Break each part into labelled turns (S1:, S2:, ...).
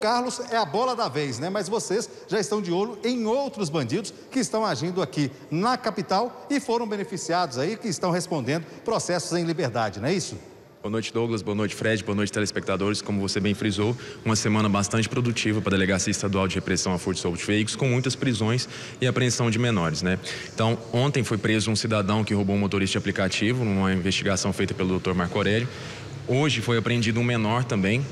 S1: Carlos é a bola da vez, né? Mas vocês já estão de olho em outros bandidos que estão agindo aqui na capital e foram beneficiados aí, que estão respondendo processos em liberdade, não é isso?
S2: Boa noite, Douglas. Boa noite, Fred. Boa noite, telespectadores. Como você bem frisou, uma semana bastante produtiva para a Delegacia Estadual de Repressão a Furtos e Roubos de Veículos, com muitas prisões e apreensão de menores, né? Então, ontem foi preso um cidadão que roubou um motorista de aplicativo, numa investigação feita pelo Dr. Marco Aurélio. Hoje foi apreendido um menor também,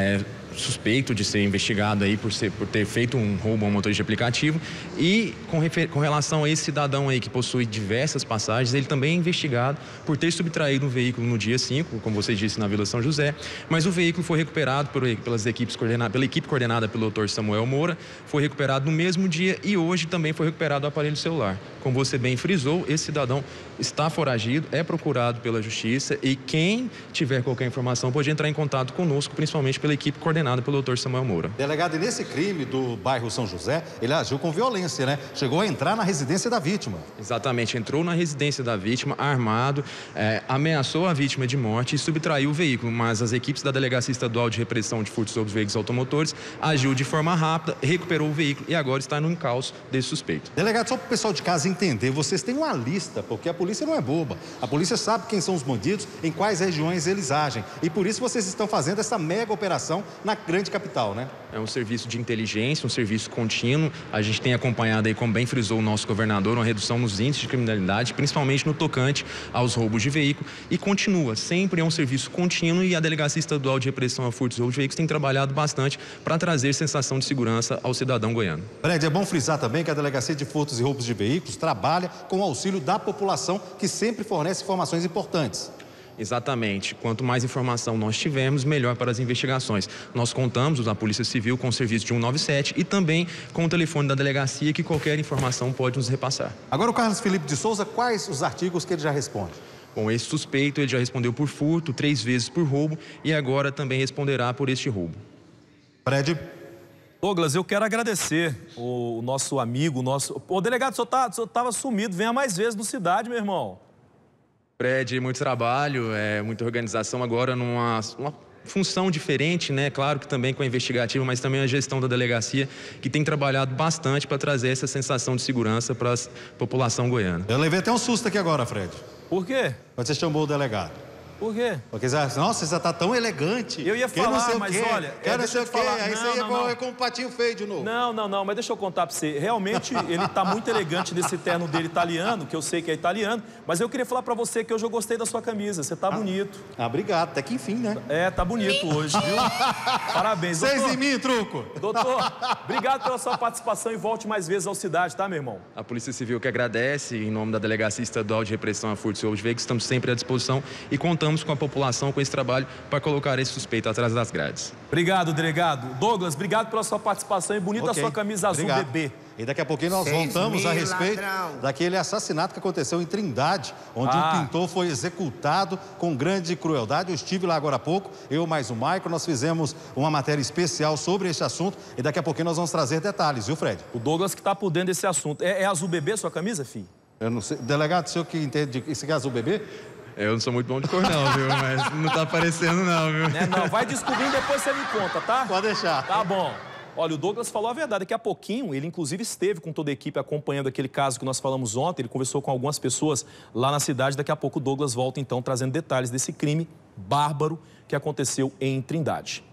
S2: suspeito de ser investigado aí por ter feito um roubo a um motorista de aplicativo. E com relação a esse cidadão aí que possui diversas passagens, ele também é investigado por ter subtraído um veículo no dia 5, como você disse, na Vila São José, mas o veículo foi recuperado pela equipe coordenada pelo Dr. Samuel Moura, foi recuperado no mesmo dia e hoje também foi recuperado o aparelho celular. Como você bem frisou, esse cidadão está foragido, é procurado pela Justiça e quem tiver qualquer informação pode entrar em contato conosco, principalmente pela equipe coordenada pelo Dr. Samuel Moura.
S1: Delegado, e nesse crime do bairro São José, ele agiu com violência, né? Chegou a entrar na residência da vítima.
S2: Exatamente, entrou na residência da vítima armado, ameaçou a vítima de morte e subtraiu o veículo, mas as equipes da Delegacia Estadual de Repressão de Furtos sobre os Veículos Automotores agiu de forma rápida, recuperou o veículo e agora está no encalço desse suspeito.
S1: Delegado, só para o pessoal de casa entender, vocês têm uma lista, porque a polícia não é boba. A polícia sabe quem são os bandidos, em quais regiões eles agem. E por isso vocês estão fazendo essa mega operação na grande capital, né?
S2: É um serviço de inteligência, um serviço contínuo. A gente tem acompanhado aí, como bem frisou o nosso governador, uma redução nos índices de criminalidade, principalmente no tocante aos roubos de veículo. E continua, sempre é um serviço contínuo e a Delegacia Estadual de Repressão a Furtos e Roubos de Veículos tem trabalhado bastante para trazer sensação de segurança ao cidadão goiano.
S1: Fred, é bom frisar também que a Delegacia de Furtos e Roubos de Veículos trabalha com o auxílio da população, que sempre fornece informações importantes.
S2: Exatamente. Quanto mais informação nós tivermos, melhor para as investigações. Nós contamos, a Polícia Civil, com o serviço de 197 e também com o telefone da delegacia, que qualquer informação pode nos repassar.
S1: Agora o Carlos Felipe de Souza, quais os artigos que ele já responde?
S2: Bom, esse suspeito, ele já respondeu por furto, 3 vezes por roubo e agora também responderá por este roubo.
S1: Fred.
S3: Douglas, eu quero agradecer o nosso amigo, o delegado, o senhor estava sumido, venha mais vezes no Cidade, meu irmão.
S2: Fred, muito trabalho, muita organização agora numa função diferente, né? Claro que também com a investigativa, mas também a gestão da delegacia, que tem trabalhado bastante para trazer essa sensação de segurança para a população goiana.
S1: Eu levei até um susto aqui agora, Fred.
S3: Por quê?
S1: Quando você chamou o delegado.
S3: Por quê?
S1: Porque, nossa, você tá tão elegante.
S3: Eu ia falar, mas olha...
S1: Quero não sei o quê. Aí você ia com um patinho feio de novo.
S3: Não, mas deixa eu contar pra você. Realmente, ele tá muito elegante nesse terno dele italiano, que eu sei que é italiano, mas eu queria falar pra você que hoje eu gostei da sua camisa. Você tá bonito.
S1: Obrigado. Até que enfim, né?
S3: Tá bonito hoje, viu? Parabéns, doutor.
S1: 6 em mim, truco.
S3: Doutor, obrigado pela sua participação e volte mais vezes ao Cidade, tá, meu irmão?
S2: A Polícia Civil que agradece, em nome da Delegacia Estadual de Repressão a Furtos e Roubos de Veículos, estamos sempre à disposição e contamos com a população, com esse trabalho, para colocar esse suspeito atrás das grades.
S3: Obrigado, delegado. Douglas, obrigado pela sua participação e bonita a sua camisa azul, bebê.
S1: E daqui a pouquinho nós voltamos a respeito daquele assassinato que aconteceu em Trindade, onde um pintor foi executado com grande crueldade. Eu estive lá agora há pouco, eu mais o Maico, nós fizemos uma matéria especial sobre esse assunto e daqui a pouquinho nós vamos trazer detalhes, viu, Fred?
S3: O Douglas que está por dentro desse assunto. É azul bebê sua camisa, filho?
S1: Eu não sei. Delegado, o senhor que entende isso aqui é azul bebê?
S2: Eu não sou muito bom de cor não, viu? Mas não tá aparecendo não, viu?
S3: Não, vai descobrindo, depois você me conta, tá?
S1: Pode deixar.
S3: Tá bom. Olha, o Douglas falou a verdade. Daqui a pouquinho, ele inclusive esteve com toda a equipe acompanhando aquele caso que nós falamos ontem. Ele conversou com algumas pessoas lá na cidade. Daqui a pouco o Douglas volta, então, trazendo detalhes desse crime bárbaro que aconteceu em Trindade.